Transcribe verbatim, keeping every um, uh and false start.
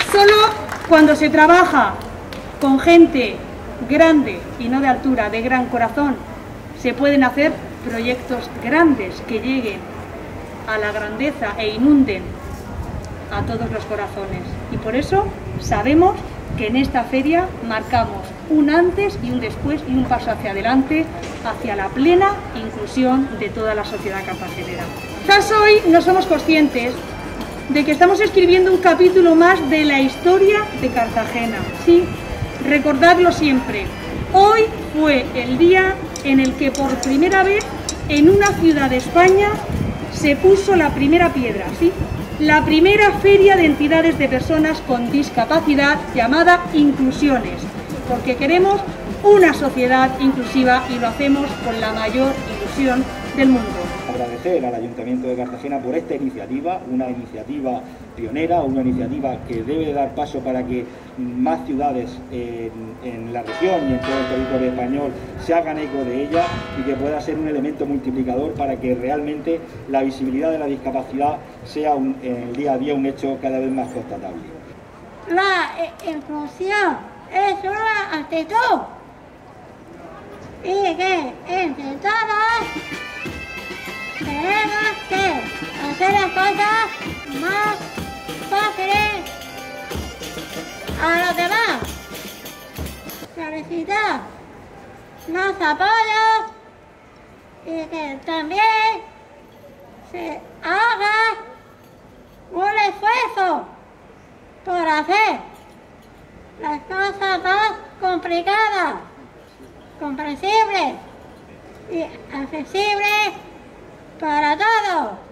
Solo cuando se trabaja con gente grande y no de altura, de gran corazón, se pueden hacer proyectos grandes que lleguen a la grandeza e inunden a todos los corazones. Y por eso sabemos que en esta feria marcamos un antes y un después y un paso hacia adelante hacia la plena inclusión de toda la sociedad cartagenera. Quizás hoy no somos conscientes de que estamos escribiendo un capítulo más de la historia de Cartagena. Sí, recordadlo siempre. Hoy fue el día en el que por primera vez en una ciudad de España se puso la primera piedra, ¿sí? La primera feria de entidades de personas con discapacidad llamada Inclusiones, porque queremos una sociedad inclusiva y lo hacemos con la mayor ilusión del mundo. Agradecer al Ayuntamiento de Cartagena por esta iniciativa, una iniciativa pionera, una iniciativa que debe dar paso para que más ciudades en, en la región y en todo el territorio español se hagan eco de ella y que pueda ser un elemento multiplicador para que realmente la visibilidad de la discapacidad sea un, en el día a día un hecho cada vez más constatable. La inclusión es una actitud y que entre todos tenemos que hacer las cosas más fáciles a los demás. Solicitar los apoyos y que también se haga un esfuerzo por hacer las cosas más complicadas, comprensibles y accesibles para todos.